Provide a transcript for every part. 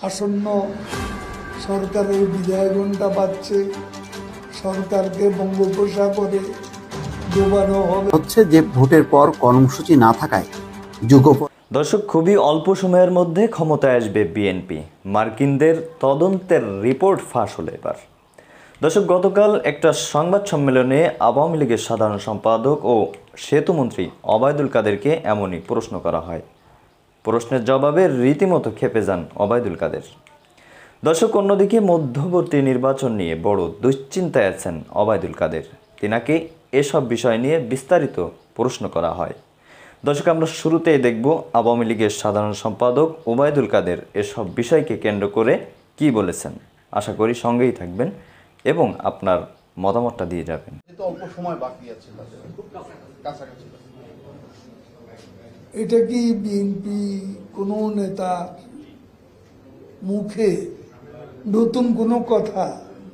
আসন্ন সরকারের বিদায় ঘণ্টা বাজছে, সরকারকে বঙ্গোপসাগরে ডোবানো হবে। হচ্ছে যে ভোটের পর কর্মসূচি না থাকায় দর্শক, খুবই অল্প সময়ের মধ্যে ক্ষমতায় আসবে বিএনপি। মার্কিনদের তদন্তের রিপোর্ট ফাঁস হলো এবার। দর্শক, গতকাল একটা সংবাদ সম্মেলনে আওয়ামী লীগের সাধারণ সম্পাদক ও সেতুমন্ত্রী ওবায়দুল কাদেরকে এমনই প্রশ্ন করা হয়। প্রশ্নের জবাবে রীতিমতো ক্ষেপে যান ওবায়দুল কাদের। দর্শক, অন্যদিকে মধ্যবর্তী নির্বাচন নিয়ে বড় দুশ্চিন্তায় আছেন ওবায়দুল কাদের। তিনাকে এসব বিষয় নিয়ে বিস্তারিত প্রশ্ন করা হয়। দর্শক, আমরা শুরুতেই দেখব আওয়ামী লীগের সাধারণ সম্পাদক ওবায়দুল কাদের এসব বিষয়কে কেন্দ্র করে কি বলেছেন। আশা করি সঙ্গেই থাকবেন এবং আপনার মতামতটা দিয়ে যাবেন। অল্প সময় বাকি আছে, এটা কি বিএনপি কোনো নেতা মুখে নতুন কোনো কথা?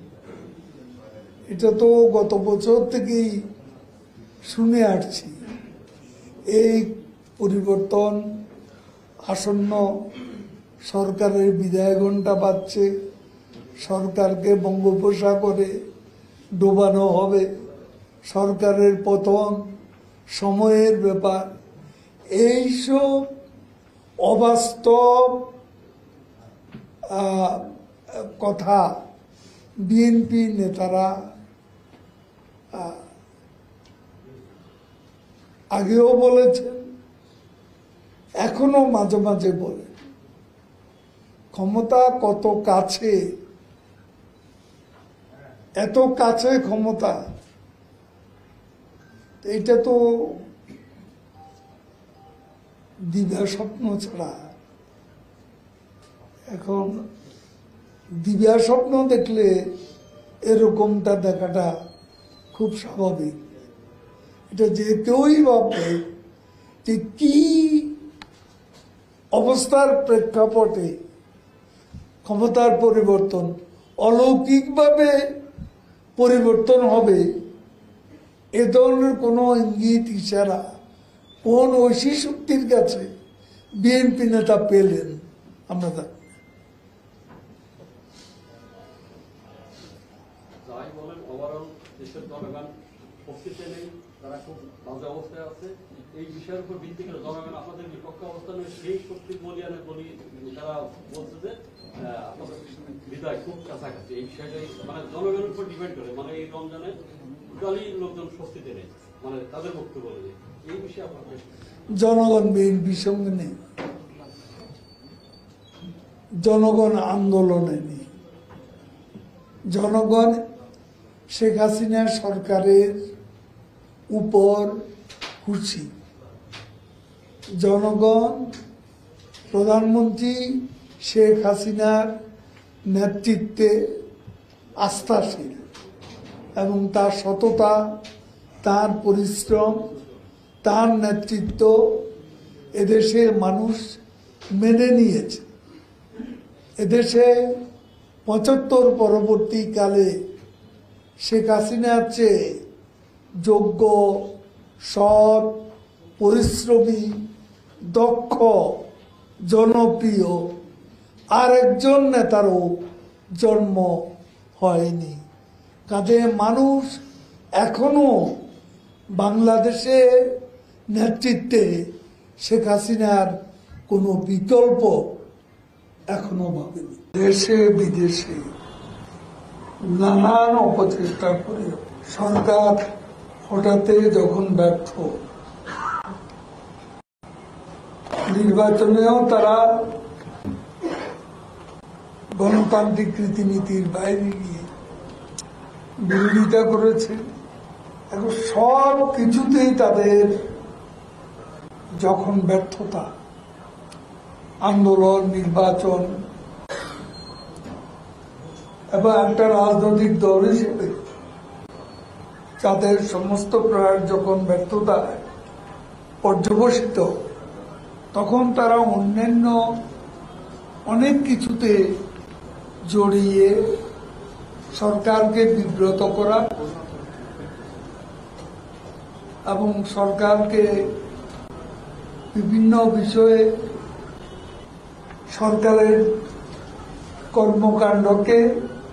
এটা তো গত বছর থেকেই শুনে আসছি। এই পরিবর্তন, আসন্ন সরকারের বিদায় ঘণ্টা বাজছে, সরকারকে বঙ্গোপসাগরে ডোবানো হবে, সরকারের পতন, সময়ের ব্যাপার, এইসব অবাস্তব কথা বিএনপি নেতারা আগেও বলেছেন, এখনো মাঝে মাঝে বলে। ক্ষমতা কত কাছে, এত কাছে ক্ষমতা, এটা তো দিবা স্বপ্ন ছাড়া। এখন দিবা স্বপ্ন দেখলে এরকমটা দেখাটা খুব স্বাভাবিক। এটা যে কেউই ভাববে যে কি অবস্থার প্রেক্ষাপটে ক্ষমতার পরিবর্তন অলৌকিকভাবে পরিবর্তন হবে, এ ধরনের কোনো ইঙ্গিত ইশারা কোন ঐশী শক্তির কাছে বিএনপি নেতা পেলেন? আমরা তারা খুব বাজে অবস্থায় আছে। এই বিষয়ের উপর ভিত্তি করে জনগণ আপনাদের বিপক্ষে অবস্থান সেই শক্তি বলিয়ানে বলি তারা বলছে যে আপনাদের বিদায় খুব কাছাকাছি। এই বিষয়টাই মানে জনগণের উপর ডিপেন্ড করে, মানে এই রমজানে টোটালি লোকজন স্বস্তিতে নেই, মানে তাদের বক্তব্য বলে এই বিষয়ে আপনাদের জনগণ বিএনপির সঙ্গে নেই, জনগণ আন্দোলনে নেই। জনগণ শেখ হাসিনা সরকারের উপর খুশি। জনগণ প্রধানমন্ত্রী শেখ হাসিনার নেতৃত্বে আস্থাশীল এবং তার সততা, তার পরিশ্রম, তার নেতৃত্ব এদেশের মানুষ মেনে নিয়েছে। এদেশে ৭৫ পরবর্তীকালে শেখ হাসিনার চেয়ে যোগ্য, সৎ, পরিশ্রমী, দক্ষ, জনপ্রিয় আরেকজন নেতারও জন্ম হয়নি। কাজে মানুষ এখনো বাংলাদেশের নেতৃত্বে শেখ হাসিনার কোনো বিকল্প এখনো ভাবেনি। দেশে বিদেশে নানান অপচেষ্টা করে সরকার হঠাৎ যখন ব্যর্থ, নির্বাচনেও তারা গণতান্ত্রিক রীতিনীতির বাইরে গিয়ে বিরোধিতা করেছে। এখন সব কিছুতেই তাদের যখন ব্যর্থতা, আন্দোলন, নির্বাচন এবং একটা রাজনৈতিক দল হিসেবে তাদের সমস্ত প্রয়াস যখন ব্যর্থতায় পর্যবসিত, তখন তারা অন্যান্য অনেক কিছুতে জড়িয়ে সরকারকে বিব্রত করা এবং সরকারকে বিভিন্ন বিষয়ে সরকারের কর্মকাণ্ডকে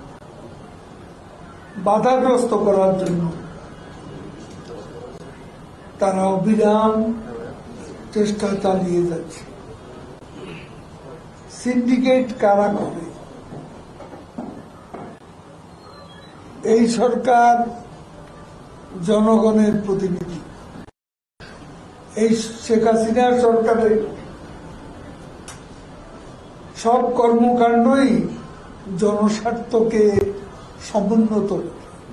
বাধাগ্রস্ত করার জন্য তারা অবিরাম চেষ্টা চালিয়ে যাচ্ছে। সিন্ডিকেট কারা করে? এই সরকার জনগণের প্রতিনিধি। এই শেখ হাসিনার সরকারের সব কর্মকাণ্ডই জনস্বার্থকে সমুন্নত করে।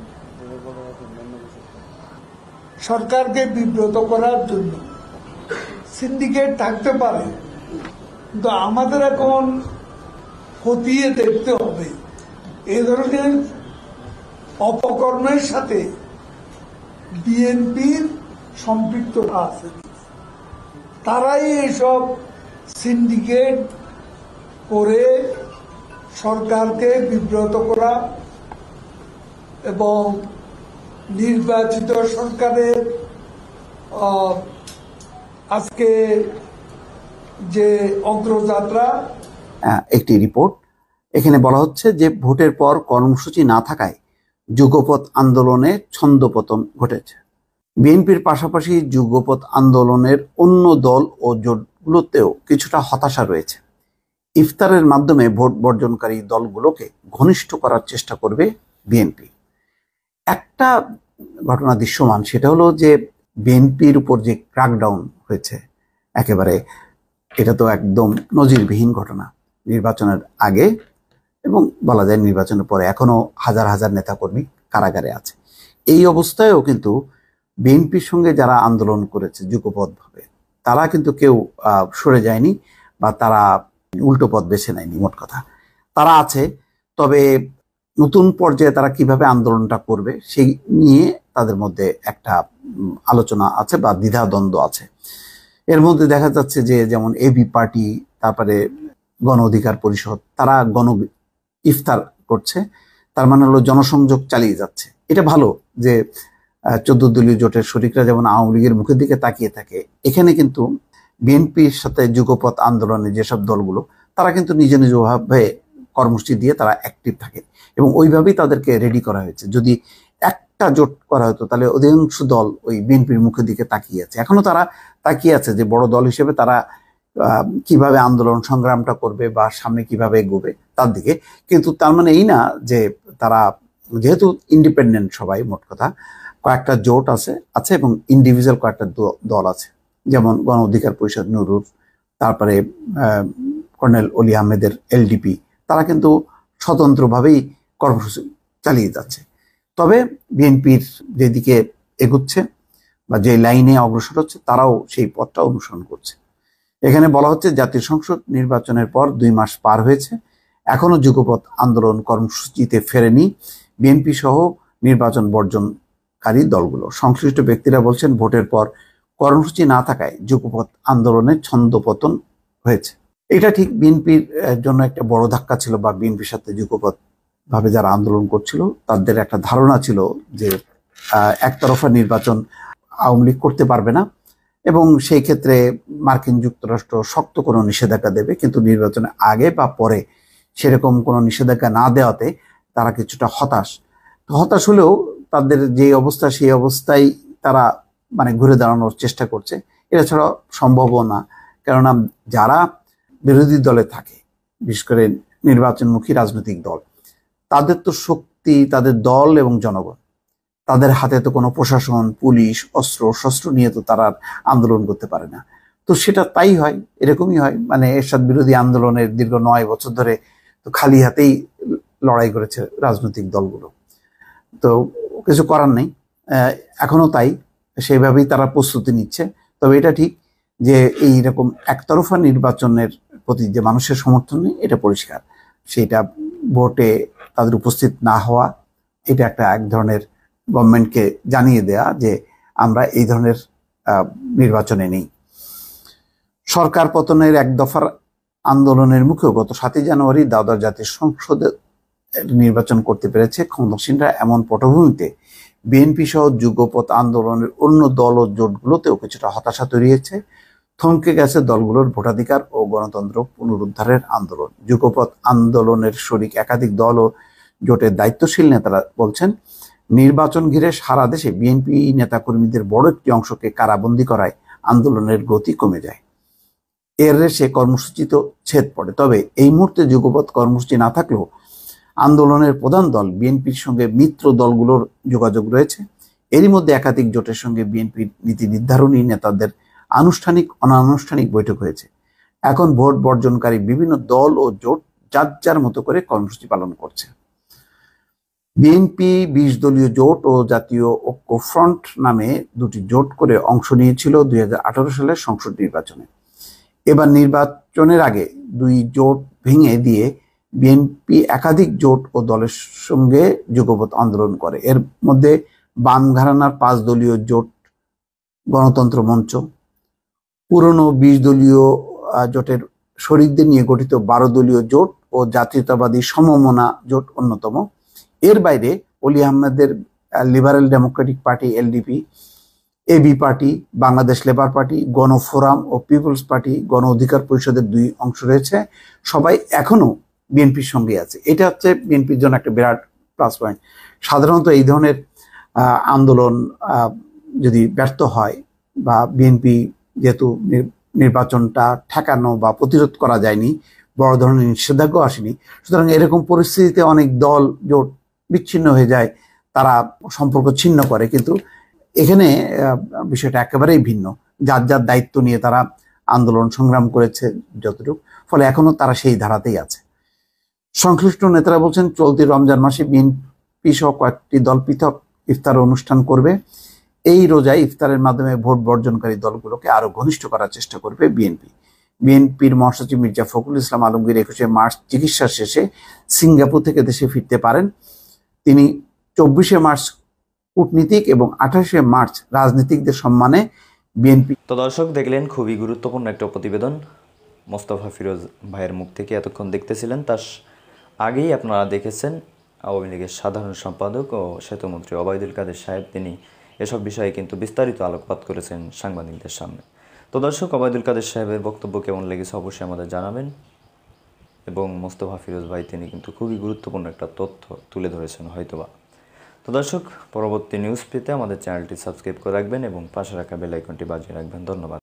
সরকারকে বিব্রত করার জন্য সিন্ডিকেট থাকতে পারে, কিন্তু আমাদের এখন খতিয়ে দেখতে হবে এ ধরনের অপকর্মের সাথে বিএনপির সম্পৃক্ততা আছে। তারাই এসব সিন্ডিকেট করে সরকারকে বিব্রত করা এবং নির্বাচিত সরকারের আজকে যে অগ্রযাত্রা। একটি রিপোর্ট এখানে বলা হচ্ছে যে ভোটের পর কর্মসূচি না থাকায় যুগপৎ আন্দোলনে ছন্দপতন ঘটেছে। বিএনপির পাশাপাশি যুগপৎ আন্দোলনের অন্য দল ও জোটগুলোতেও কিছুটা হতাশা রয়েছে। ইফতারের মাধ্যমে ভোট বর্জনকারী দলগুলোকে ঘনিষ্ঠ করার চেষ্টা করবে বিএনপি। একটা ঘটনা দৃশ্যমান, সেটা হলো যে বিএনপির উপর যে ক্র্যাকডাউন হয়েছে, একেবারে এটা তো একদম নজিরবিহীন ঘটনা। নির্বাচনের আগে এবং বলা যায় নির্বাচনের পরে এখনো হাজার হাজার নেতাকর্মী কারাগারে আছে। এই অবস্থায়ও কিন্তু বিএনপির সঙ্গে যারা আন্দোলন করেছে যুগপৎভাবে, তারা কিন্তু কেউ সরে যায়নি বা তারা উল্টো পথ বেছে নেয়নি। মোট কথা তারা আছে, তবে নতুন পর্যায়ে তারা কিভাবে আন্দোলনটা করবে সেই নিয়ে তাদের মধ্যে একটা আলোচনা আছে বা দ্বিধাদ্বন্দ্ব আছে। এর মধ্যে দেখা যাচ্ছে যে যেমন এবি পার্টি, তারপরে গণ অধিকার পরিষদ, তারা ইফতার করছে। তার মানে হলো জনসংযোগ চালিয়ে যাচ্ছে। এটা ভালো যে 14 দলীয় জোটের শরিকরা যেমন আওয়ামী লীগের মুখের দিকে তাকিয়ে থাকে, এখানে কিন্তু বিএনপির সাথে যুগপৎ আন্দোলনে যেসব দলগুলো, তারা কিন্তু নিজ নিজভাবে কর্মসূচি দিয়ে তারা অ্যাক্টিভ থাকে এবং ওইভাবেই তাদেরকে রেডি করা হয়েছে। যদি একটা জোট করা হতো তাহলে অধিকাংশ দল ওই বিএনপির মুখের দিকে তাকিয়ে আছে। এখনো তারা তাকিয়ে আছে যে বড় দল হিসেবে তারা কিভাবে আন্দোলন সংগ্রামটা করবে বা সামনে কিভাবে এগোবে তার দিকে। কিন্তু তার মানে এই না যে তারা, যেহেতু ইন্ডিপেন্ডেন্ট সবাই, মোট কথা কয়েকটা জোট আছে এবং ইন্ডিভিজুয়াল কয়েকটা দল আছে, যেমন গণ অধিকার পরিষদ নুরুর, তারপরে কর্নেল অলি আহমেদের এলডিপি, তারা কিন্তু স্বতন্ত্রভাবেই কর্মসূচি চালিয়ে যাচ্ছে। তবে বিএনপির যেদিকে এগুচ্ছে বা যে লাইনে অগ্রসর হচ্ছে, তারাও সেই পথটা অনুসরণ করছে। এখানে বলা হচ্ছে জাতীয় সংসদ নির্বাচনের পর 2 মাস পার হয়েছে, এখনো যুগপৎ আন্দোলন কর্মসূচিতে ফেরেনি বিএনপি সহ নির্বাচন বর্জনকারী দলগুলো। সংশ্লিষ্ট ব্যক্তিরা বলছেন ভোটের পর কর্মসূচি না থাকায় যুগপৎ আন্দোলনের ছন্দপতন হয়েছে। এটা ঠিক বিএনপির জন্য একটা বড় ধাক্কা ছিল, বা বিএনপির সাথে যুগপৎ ভাবে যারা আন্দোলন করছিল তাদের একটা ধারণা ছিল যে একতরফা নির্বাচন আওয়ামী লীগ করতে পারবে না এবং সেই ক্ষেত্রে মার্কিন যুক্তরাষ্ট্র শক্ত কোনো নিষেধাজ্ঞা দেবে, কিন্তু নির্বাচনের আগে বা পরে সেরকম কোনো নিষেধাজ্ঞা না দেওয়াতে তারা কিছুটা হতাশ হলেও তাদের যে অবস্থা সেই অবস্থায় তারা মানে ঘুরে দাঁড়ানোর চেষ্টা করছে। এটা ছাড়া সম্ভবও না, কেননা যারা বিরোধী দলে থাকে, বিশেষ করে নির্বাচনমুখী রাজনৈতিক দল, তাদের তো শক্তি তাদের দল এবং জনগণ। তাদের হাতে তো কোনো প্রশাসন, পুলিশ, অস্ত্র শস্ত্র নিয়ে তো তারা আন্দোলন করতে পারে না। তো সেটা তাই হয়, এরকমই হয়। মানে এরশাদ বিরোধী আন্দোলনের দীর্ঘ 9 বছর ধরে তো খালি হাতেই লড়াই করেছে রাজনৈতিক দলগুলো, তো কিছু করার নেই। এখনো তাই, সেইভাবেই তারা প্রস্তুতি নিচ্ছে। তবে এটা ঠিক যে এইরকম একতরফা নির্বাচনের প্রতি যে মানুষের সমর্থন নেই, এটা পরিষ্কার। সেটা ভোটে তাদের উপস্থিত না হওয়া, এটা এক ধরনের গভর্নমেন্টকে জানিয়ে দেয়া যে আমরা এই ধরনের নির্বাচনে নেই। সরকার পতনের 1 দফার আন্দোলনের মুখেও গত 7 জানুয়ারি দ্বাদশ জাতীয় সংসদে নির্বাচন করতে পেরেছে ক্ষমতাসীনরা। এমন পটভূমিতে বিএনপি সহ যুগপৎ আন্দোলনের অন্য দল ও জোটগুলোতেও কিছুটা হতাশা তৈরি হয়েছে। থমকে গেছে দলগুলোর ভোটাধিকার ও গণতন্ত্র পুনরুদ্ধারের আন্দোলন। যুগপৎ আন্দোলনের শরিক একাধিক দল ও জোটের দায়িত্বশীল নেতারা বলছেন, নির্বাচন ঘিরে সারা দেশে বিএনপি নেতাকর্মীদের বড় একটি অংশকে কারাবন্দী করায় আন্দোলনের গতি কমে যায়। এর রেশে কর্মসূচিতে ছেদ পড়ে। তবে এই মুহূর্তে যুগপৎ কর্মসূচি না থাকলেও আন্দোলনের প্রধান দল বিএনপির সঙ্গে মিত্র দলগুলোর যোগাযোগ রয়েছে। এরই মধ্যে একাধিক জোটের সঙ্গে বিএনপির নীতি নির্ধারণী নেতাদের আনুষ্ঠানিক অনানুষ্ঠানিক বৈঠক হয়েছে। এখন ভোট বর্জনকারী বিভিন্ন দল ও জোট যার যার মতো করে কর্মসূচি পালন করছে। বিএনপি 20 দলীয় জোট ও জাতীয় ঐক্য ফ্রন্ট নামে দুটি জোট করে অংশ নিয়েছিল 2018 সালের সংসদ নির্বাচনে। এবার নির্বাচনের আগে দুই জোট ভেঙে দিয়ে বিএনপি একাধিক জোট ও দলের সঙ্গে যুগপৎ আন্দোলন করে। এর মধ্যে বাম ঘরানার 5 দলীয় জোট গণতন্ত্র মঞ্চ, পুরনো 20 দলীয় জোটের শরিকদের নিয়ে গঠিত 12 দলীয় জোট ও জাতীয়তাবাদী সমমনা জোট অন্যতম। এর বাইরে অলি আহমেদের liberal democratic party LDP, AB party, Bangladesh labour party, Gonoforum ও পিপলস পার্টি, গণ অধিকার পরিষদের 2 অংশ রয়েছে। সবাই এখনো বিএনপির সঙ্গে আছে। এটা হচ্ছে বিএনপির জন্য একটা বিরাট প্লাস পয়েন্ট। সাধারণত এই ধরনের আন্দোলন যদি ব্যর্থ হয় বা বিএনপি যেহেতু নির্বাচনটা ঠেকানো বা প্রতিরোধ করা যায়নি, বড় ধরনের নিষেধাজ্ঞা আসেনি, সুতরাং এরকম পরিস্থিতিতে অনেক দল জোট বিচ্ছিন্ন হয়ে যায়, তারা সম্পর্ক ছিন্ন করে। কিন্তু এখানে বিষয়টা একেবারেই ভিন্ন। যার যার দায়িত্ব নিয়ে তারা আন্দোলন সংগ্রাম করেছে যতটুকু, ফলে এখনো তারা সেই ধারাতেই আছে। সংশ্লিষ্ট নেতারা বলছেন, চলতি রমজান মাসে বিএনপি সহ কয়েকটি দল পৃথক ইফতার অনুষ্ঠান করবে। এই রোজায় ইফতারের মাধ্যমে ভোট বর্জনকারী দলগুলোকে আরো ঘনিষ্ঠ করার চেষ্টা করবে বিএনপি। বিএনপির মহাসচিব মির্জা ফখরুল ইসলাম আলমগীর 21 মার্চ চিকিৎসা শেষে সিঙ্গাপুর থেকে দেশে ফিরতে পারেন। তিনি 24 মার্চ কূটনীতিক এবং 28 মার্চ রাজনীতিকদের সম্মানে বিএনপি। তো দর্শক, দেখলেন খুবই গুরুত্বপূর্ণ একটা প্রতিবেদন মোস্তফা ফিরোজ ভাইয়ের মুখ থেকে। এতক্ষণ দেখতেছিলেন, তার আগেই আপনারা দেখেছেন আওয়ামী লীগের সাধারণ সম্পাদক ও সেতুমন্ত্রী ওবায়দুল কাদের সাহেব, তিনি এসব বিষয়ে কিন্তু বিস্তারিত আলোকপাত করেছেন সাংবাদিকদের সামনে। তো দর্শক, ওবায়দুল কাদের সাহেবের বক্তব্য কেমন লেগেছে অবশ্যই আমাদের জানাবেন। এবং মোস্তফা ফিরোজ ভাই তিনি কিন্তু খুবই গুরুত্বপূর্ণ একটা তথ্য তুলে ধরেছেন হয়তোবা। তো দর্শক, পরবর্তী নিউজ পেতে আমাদের চ্যানেলটি সাবস্ক্রাইব করে রাখবেন এবং পাশে রাখা বেল আইকনটি বাজিয়ে রাখবেন। ধন্যবাদ।